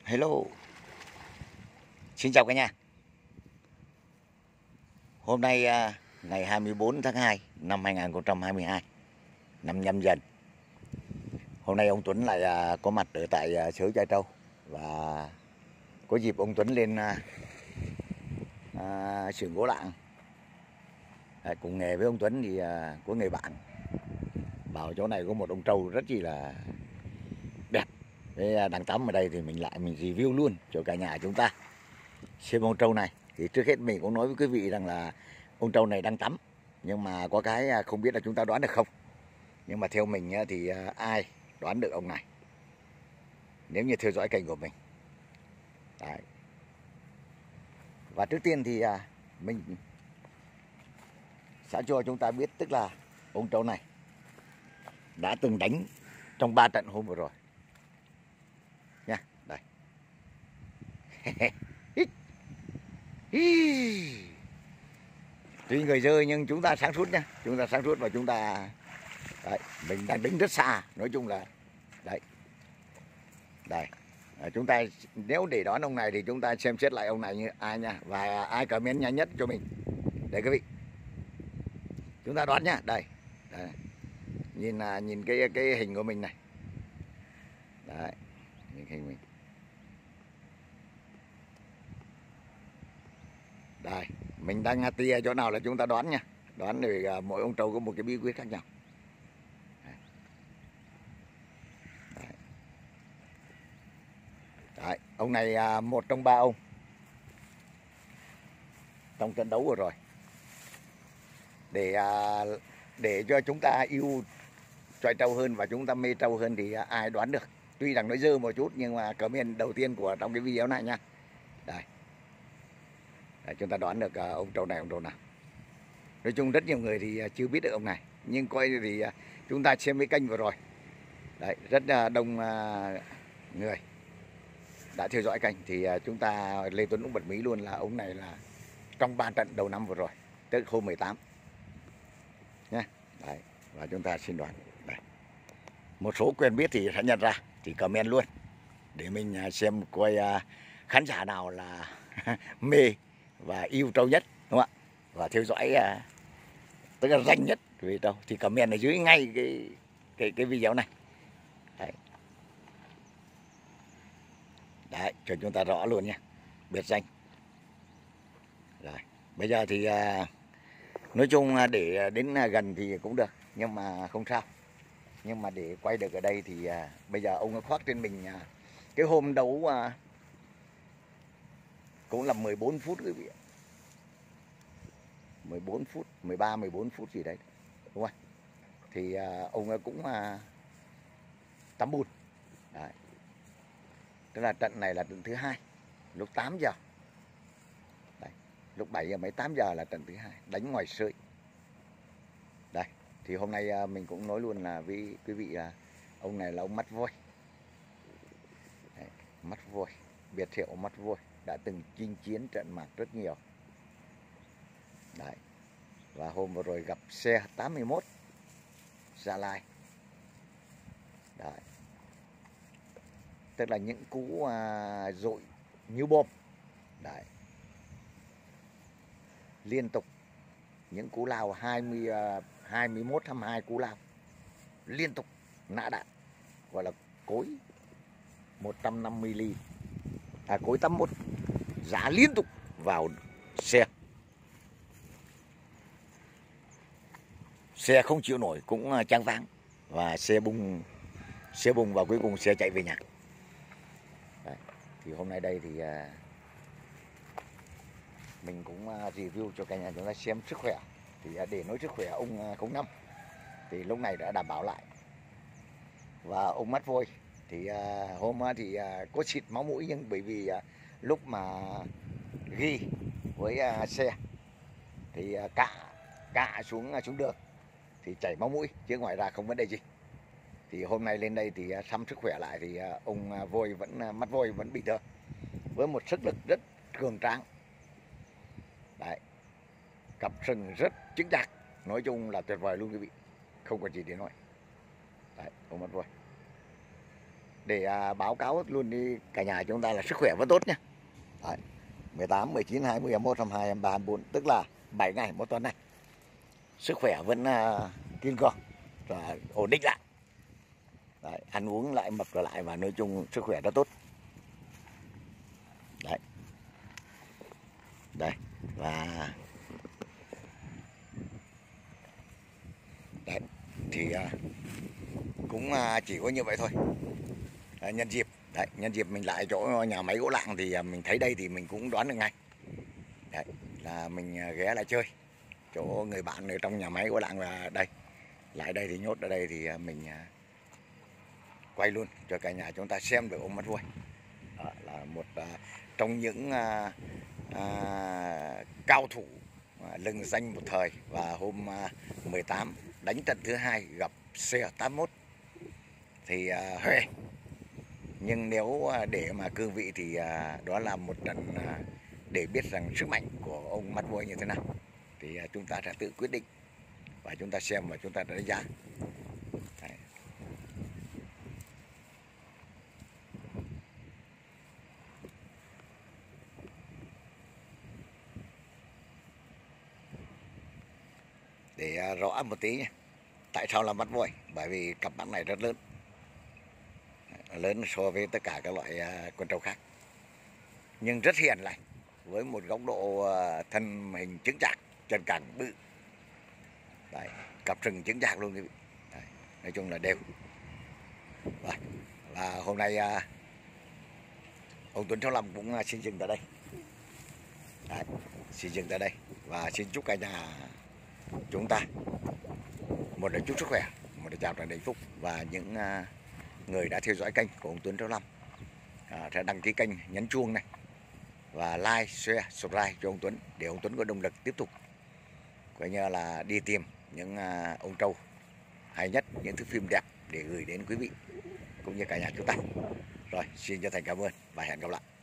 Hello, xin chào cả nhà. Hôm nay ngày 24 tháng 2 năm 2022, năm Nhâm Dần. Hôm nay ông Tuấn lại có mặt ở tại xứ Trại Trâu. Và có dịp ông Tuấn lên xưởng gỗ lạng. Cùng nghề với ông Tuấn thì có người bạn bảo chỗ này có một ông trâu rất là đẹp. Thế đang tắm ở đây thì mình review luôn cho cả nhà chúng ta xem ông trâu này. Thì trước hết mình cũng nói với quý vị rằng là ông trâu này đang tắm, nhưng mà có cái không biết là chúng ta đoán được không. Nhưng mà theo mình thì ai đoán được ông này nếu như theo dõi kênh của mình. Đấy. Và trước tiên thì mình sẽ cho chúng ta biết, tức là ông trâu này đã từng đánh trong 3 trận hôm vừa rồi nha. Đây. Tuy người rơi nhưng chúng ta sáng suốt nha, chúng ta sáng suốt và chúng ta đấy, mình đang đứng rất xa, nói chung là đấy. Đây, chúng ta nếu để đoán ông này thì chúng ta xem xét lại ông này như ai nha, và ai comment nhanh nhất cho mình. Đây quý vị, chúng ta đoán nhá. Đây, đây. Nhìn cái hình của mình này. Đấy, nhìn hình mình. Đây, mình đang tia chỗ nào là chúng ta đoán nha. Đoán thì mỗi ông trâu có một cái bí quyết khác nhau. Đấy, ông này một trong 3 ông trong trận đấu vừa rồi. Để cho chúng ta yêu Trại Trâu hơn và chúng ta mê trâu hơn thì ai đoán được. Tuy rằng nó dơ một chút nhưng mà comment đầu tiên của trong cái video này nha. Đây. Đấy, chúng ta đoán được ông trâu này, ông trâu nào. Nói chung rất nhiều người thì chưa biết được ông này, nhưng coi thì chúng ta xem cái kênh vừa rồi. Đấy, rất đông người đã theo dõi kênh thì chúng ta Lê Tuấn cũng bật mí luôn là ông này là trong 3 trận đầu năm vừa rồi, tức hôm 18 nhé. Đấy, và chúng ta xin đoán. Đây. Một số quen biết thì sẽ nhận ra thì comment luôn để mình xem coi khán giả nào là mê và yêu trâu nhất, đúng không ạ? Và theo dõi tức là danh nhất về trâu thì comment ở dưới ngay cái video này. Đấy. Đấy, cho chúng ta rõ luôn nha, biệt danh. Rồi, bây giờ thì nói chung để đến gần thì cũng được, nhưng mà không sao. Nhưng mà để quay được ở đây thì bây giờ ông khoác trên mình cái hôm đấu cũng là 14 phút quý vị ạ. 14 phút, 13, 14 phút gì đấy, đúng không? Thì ông cũng tắm bùn. Đấy. Tức là trận này là trận thứ 2, lúc 8 giờ. Đấy. Lúc 7 giờ mấy 8 giờ là trận thứ 2, đánh ngoài sơi. Đây, thì hôm nay mình cũng nói luôn là với quý vị là ông này là ông mắt voi. Đấy, mắt voi, biệt hiệu mắt voi, đã từng chinh chiến trận mạc rất nhiều. Đấy. Và hôm vừa rồi gặp xe 81 Gia Lai. Đấy. Tức là những cú dội như bom. Đấy. Liên tục những cú lao 21, 22 cú lao liên tục nã đạn, gọi là cối 150 ly, cối 81 giá liên tục vào xe. Xe không chịu nổi cũng choáng váng và xe bung và cuối cùng xe chạy về nhà. Đấy. Thì hôm nay đây thì mình cũng review cho cả nhà chúng ta xem sức khỏe. Thì để nói sức khỏe ông 05 thì lúc này đã đảm bảo lại. Và ông mắt voi thì hôm thì có xịt máu mũi, nhưng bởi vì lúc mà ghi với xe thì cạ xuống đường thì chảy máu mũi, chứ ngoài ra không vấn đề gì. Thì hôm nay lên đây thì thăm sức khỏe lại thì ông voi mắt voi vẫn bình thường, với một sức lực rất cường tráng. Đấy, cặp sừng rất chính xác, nói chung là tuyệt vời luôn quý vị, không có gì để nói. Đấy, ông mắt voi. để báo cáo luôn đi cả nhà chúng ta là sức khỏe vẫn tốt nhá. Đấy, 18, 19, 20, 21, 22, 23, 24, tức là 7 ngày một tuần này. Sức khỏe vẫn kiên cường và ổn định lại. Đấy, ăn uống lại mập trở lại và nói chung sức khỏe rất tốt. Đấy. Đây, và đấy thì cũng chỉ có như vậy thôi. Nhân dịp mình lại chỗ nhà máy gỗ Lạng thì mình thấy đây thì mình cũng đoán được ngay. Đấy, là mình ghé lại chơi chỗ người bạn ở trong nhà máy gỗ Lạng, là đây, lại đây thì nhốt ở đây thì mình quay luôn cho cả nhà chúng ta xem được ông Mắt Vuôi. Đó là một trong những cao thủ lừng danh một thời, và hôm 18 đánh trận thứ hai gặp C81 thì Huế. Nhưng nếu để mà cương vị thì đó là một trận để biết rằng sức mạnh của ông Mắt Vuôi như thế nào thì chúng ta sẽ tự quyết định và chúng ta xem và chúng ta đánh giá. Đấy. Để rõ một tí nhé. Tại sao là Mắt Vuôi? Bởi vì cặp mắt này rất lớn, lớn so với tất cả các loại con trâu khác, nhưng rất hiền lành, với một góc độ thân hình chững chạc, chân cẳng bự. Đấy, cặp sừng chững chạc luôn quý vị. Đấy, nói chung là đều. Và hôm nay ông Tuấn Sáu Lâm cũng xin dừng tại đây. Đấy, xin dừng tại đây và xin chúc cả nhà chúng ta một là chúc sức khỏe, một là chào tràn đầy hạnh phúc, và những người đã theo dõi kênh của ông Tuấn Sáu Lâm sẽ đăng ký kênh, nhấn chuông này và like, share, subscribe cho ông Tuấn để ông Tuấn có động lực tiếp tục coi như là đi tìm những ông trâu hay nhất, những thước phim đẹp để gửi đến quý vị cũng như cả nhà chúng ta. Rồi, xin chân thành cảm ơn và hẹn gặp lại.